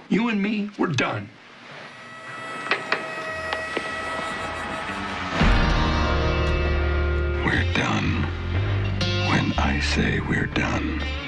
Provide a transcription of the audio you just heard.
You and me, we're done. We're done when I say we're done.